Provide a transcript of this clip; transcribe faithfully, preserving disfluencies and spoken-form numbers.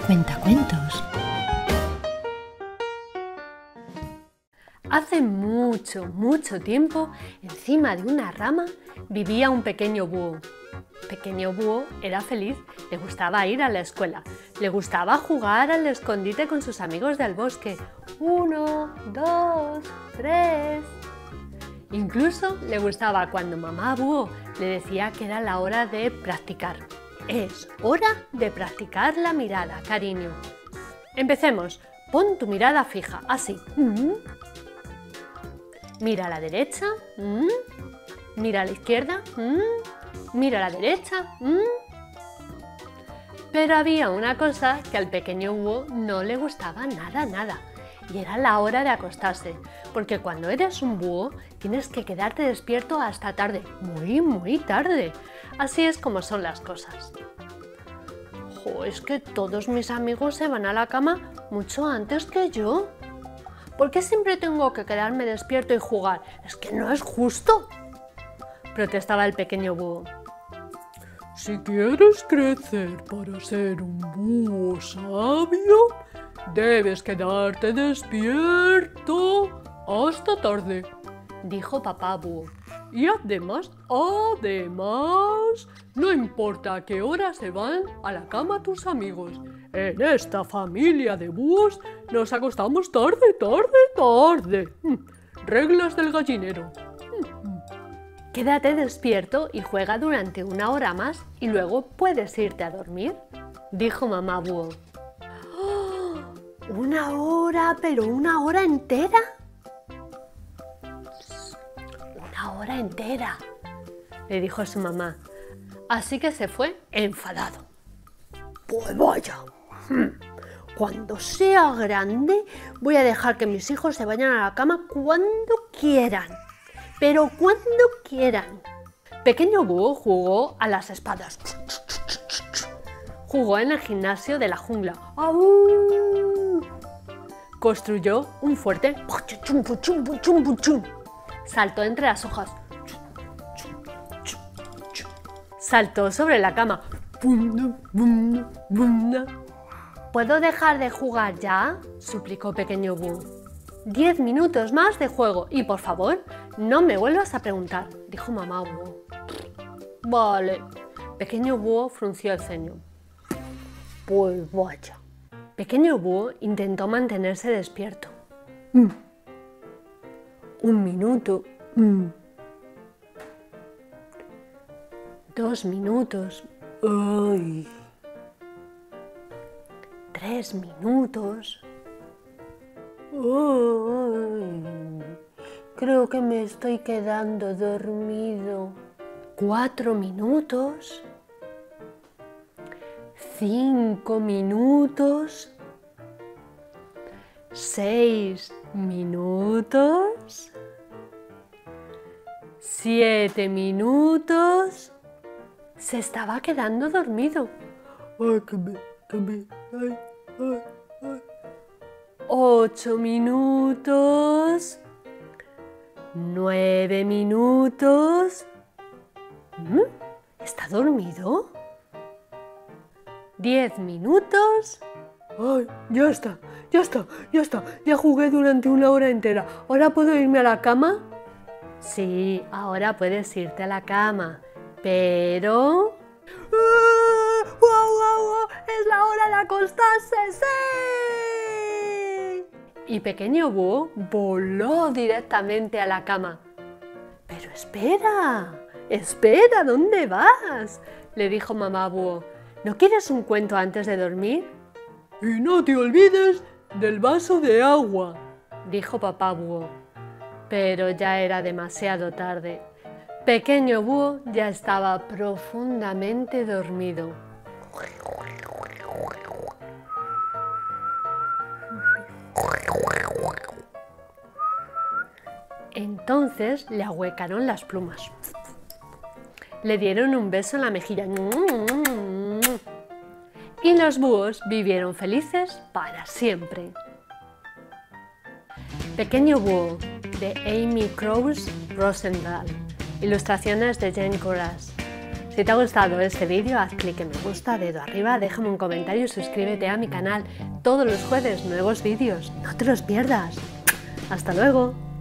Cuentacuentos. Hace mucho, mucho tiempo, encima de una rama, vivía un pequeño búho. Pequeño búho era feliz, le gustaba ir a la escuela, le gustaba jugar al escondite con sus amigos del bosque. Uno, dos, tres... Incluso le gustaba cuando mamá búho le decía que era la hora de practicar. Es hora de practicar la mirada, cariño. Empecemos. Pon tu mirada fija, así. Mm. Mira a la derecha. Mm. Mira a la izquierda. Mm. Mira a la derecha. Mm. Pero había una cosa que al pequeño búho no le gustaba nada, nada. Y era la hora de acostarse, porque cuando eres un búho tienes que quedarte despierto hasta tarde, muy, muy tarde. Así es como son las cosas. Jo, es que todos mis amigos se van a la cama mucho antes que yo. ¿Por qué siempre tengo que quedarme despierto y jugar? Es que no es justo, protestaba el pequeño búho. Si quieres crecer para ser un búho sabio, debes quedarte despierto hasta tarde, dijo papá búho. Y además, además, no importa a qué hora se van a la cama tus amigos. En esta familia de búhos nos acostamos tarde, tarde, tarde. Reglas del gallinero. Quédate despierto y juega durante una hora más y luego puedes irte a dormir, dijo mamá búho. ¡Oh! ¿Una hora, pero una hora entera? Una hora entera, le dijo su mamá. Así que se fue enfadado. Pues vaya, cuando sea grande voy a dejar que mis hijos se vayan a la cama cuando quieran. Pero cuando quieran. Pequeño búho jugó a las espadas. Jugó en el gimnasio de la jungla. ¡Au! Construyó un fuerte. Saltó entre las hojas. Saltó sobre la cama. ¿Puedo dejar de jugar ya?, suplicó pequeño búho. Diez minutos más de juego y, por favor, no me vuelvas a preguntar, dijo mamá búho. Vale. Pequeño búho frunció el ceño. Pues vaya. Pequeño búho intentó mantenerse despierto. Mm. Un minuto. Mm. Dos minutos. Ay. Tres minutos. Ay, creo que me estoy quedando dormido. Cuatro minutos. Cinco minutos. Seis minutos. Siete minutos. Se estaba quedando dormido. Ay, que me, que me, ay, ay, ay. Ocho minutos. Nueve minutos. ¿Mm? ¿Está dormido? Diez minutos. Ay, ya está, ya está, ya está. Ya jugué durante una hora entera. ¿Ahora puedo irme a la cama? Sí, ahora puedes irte a la cama. Pero... ¡Ah! ¡Guau, guau, guau! ¡Es la hora de acostarse! ¡Sí! Y pequeño búho voló directamente a la cama. ¡Pero espera! ¡Espera! ¿Dónde vas?, le dijo mamá búho. ¿No quieres un cuento antes de dormir? Y no te olvides del vaso de agua, dijo papá búho. Pero ya era demasiado tarde. Pequeño búho ya estaba profundamente dormido. Entonces le ahuecaron las plumas. Le dieron un beso en la mejilla. Y los búhos vivieron felices para siempre. Pequeño búho, de Amy Krause Rosendahl. Ilustraciones de Jane Corras. Si te ha gustado este vídeo, haz clic en me gusta, dedo arriba, déjame un comentario y suscríbete a mi canal. Todos los jueves nuevos vídeos, no te los pierdas. ¡Hasta luego!